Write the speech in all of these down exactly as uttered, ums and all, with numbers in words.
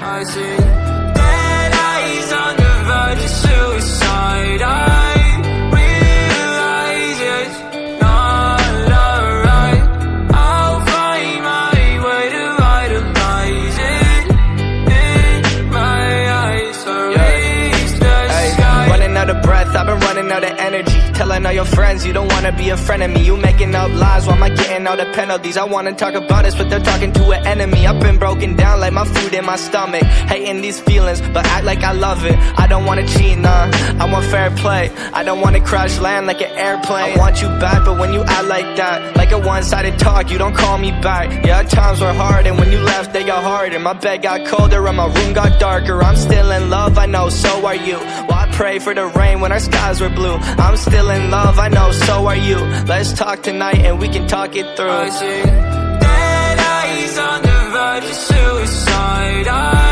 I see dead eyes on the verge of suicide. I realize it's not alright. I'll find my way to vitalize it in my eyes. So raise the sky. Running out of breath, I've been running out of energy. Telling all your friends you don't wanna be a friend of me. You making up lies, why am I getting all the penalties? I wanna talk about this, but they're talking to an enemy. I've been broken down like my food in my stomach. Hating these feelings, but act like I love it. I don't wanna cheat, nah, I want fair play. I don't wanna crash land like an airplane. I want you back, but when you act like that, like a one-sided talk, you don't call me back. Yeah, times were hard, and when you left, they got harder. My bed got colder, and my room got darker. I'm still in love, I know, so are you. Well, I pray for the rain when our skies were blue. I'm still in love, I know, so are you. Let's talk tonight and we can talk it through. I see dead eyes on the verge of suicide. I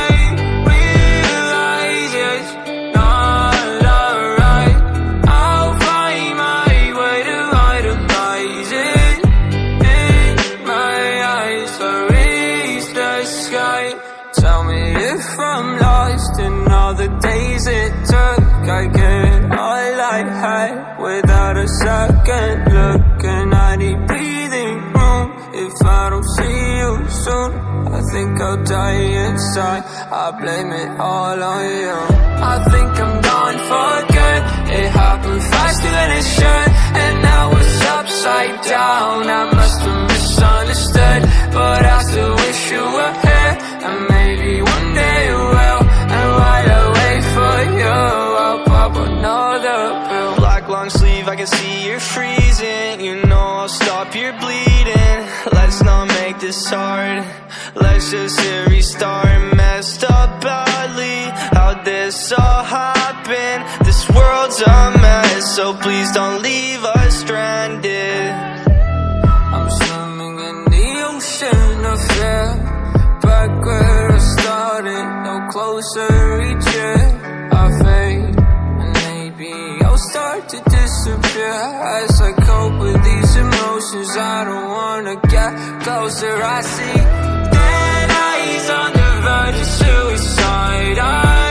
realize it's not alright. I'll find my way to vitalize it in my eyes. So reach the sky. Tell me if I'm lost in all the days it took. I get all I had without a second look, and I need breathing room. If I don't see you soon, I think I'll die inside. I blame it all on you. I think I'm gone for good. It happened faster than it should, and now it's upside down. I must have misunderstood, but I still wish you were here, and maybe one day you will. And while I wait for you, I'll pop another pill. Black long sleeve, I can see you're freezing. You know I'll stop your bleeding. Let's not make this hard. Let's just hit restart. Messed up badly, how'd this all happen? This world's a mess, so please don't leave us stranded. I'm swimming in the ocean of fear, back where I started, no closer each year. I fade, and maybe I'll start to disappear as I cope with these emotions. I don't wanna get closer. I see dead eyes on the verge of suicide. I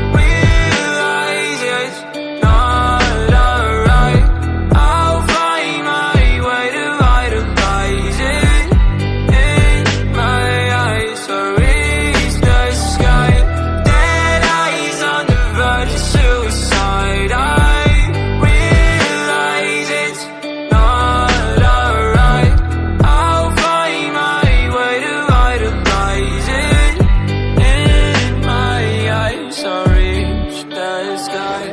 realize it's not alright. I'll find my way to vitalize it in my eyes. So reach the sky. Dead eyes on the verge of suicide. I realize it's not alright. I'll find my way to vitalize it in my eyes. So reach the sky.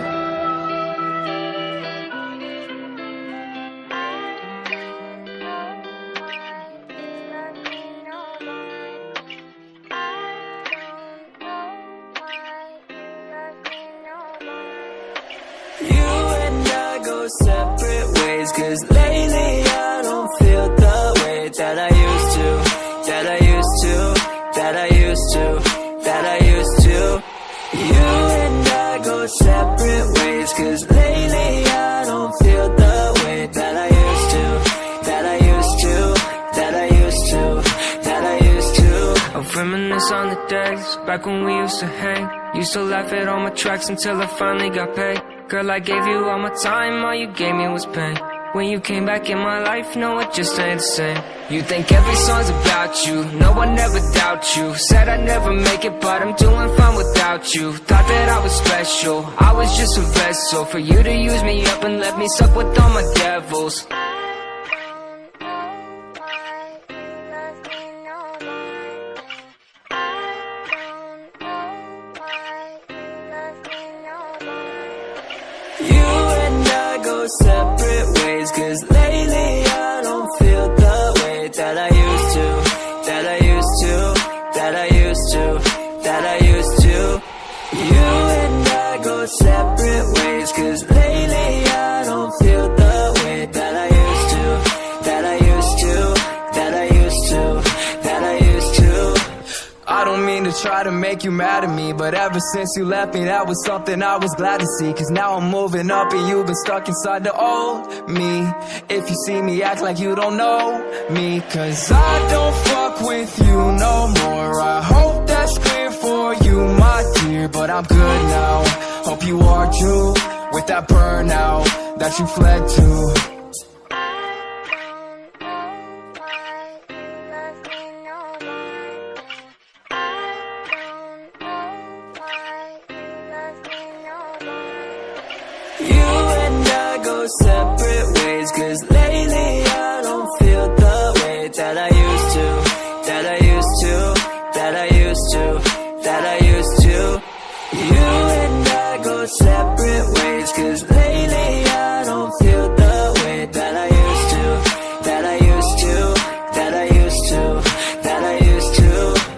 You and I go separate ways, cause lately I don't feel the way that I used to, that I used to, that I used to, that I used to. You and I go separate ways, cause lately I don't feel the way that I used to, that I used to, that I used to, that I used to. I reminisce on the days back when we used to hang. Used to laugh at all my tracks until I finally got paid. Girl, I gave you all my time, all you gave me was pain. When you came back in my life, no, it just ain't the same. You think every song's about you, no, I never doubt you. Said I'd never make it, but I'm doing fine without you. Thought that I was special, I was just a vessel for you to use me up and let me suck with all my devils. You and I go separate ways, cause lately I don't feel the way that I used to, that I used to, that I used to, that I used to. You and I go separate ways, cause lately I don't feel the way that I used to, that I used to, that I used to, that I used to. I don't mean to try to make you mad at me, but ever since you left me, that was something I was glad to see. Cause now I'm moving up and you've been stuck inside the old me. If you see me, act like you don't know me, cause I don't fuck with you no more. I hope that's clear for you. you are too, with that burnout that you fled to. You and I go separate ways, cause lately I don't feel the way that I used to, that I used to, that I used to, that I used to. You and I go separate ways, cause lately I don't feel the way that I used to, that I used to, that I used to, that I used to.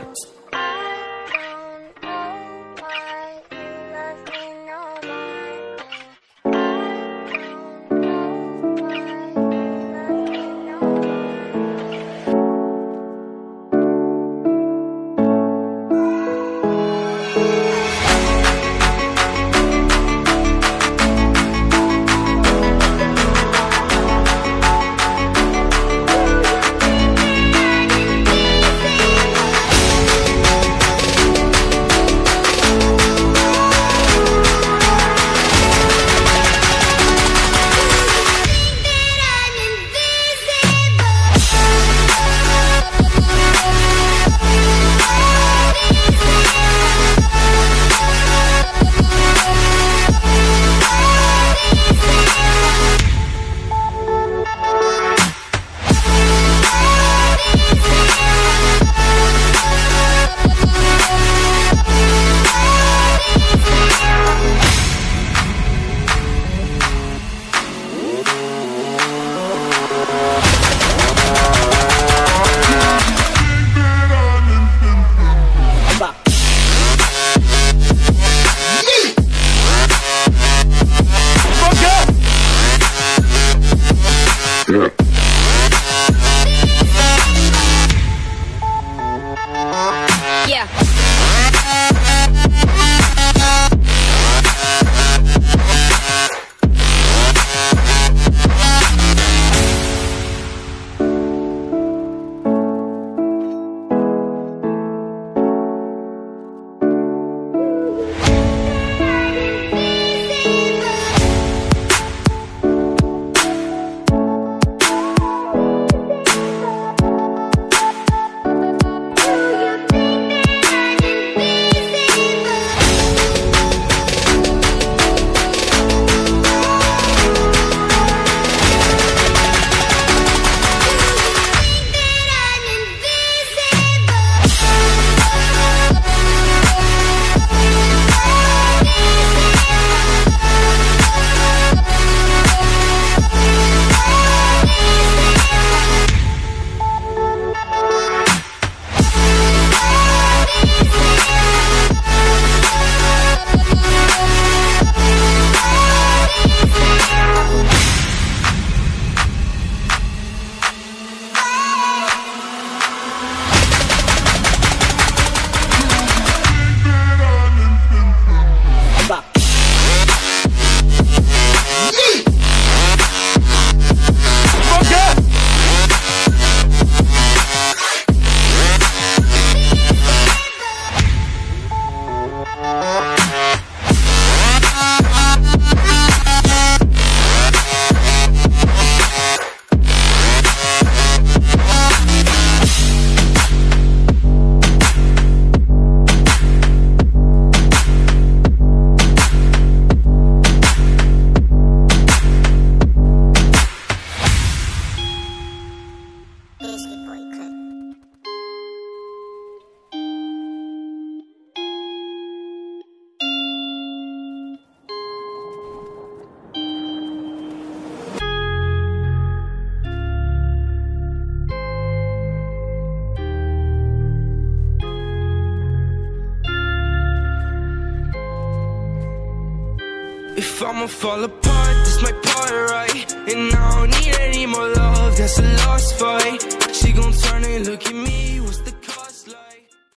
If I'ma fall apart, this my part, right? And I don't need any more love, that's a lost fight. She gon' turn and look at me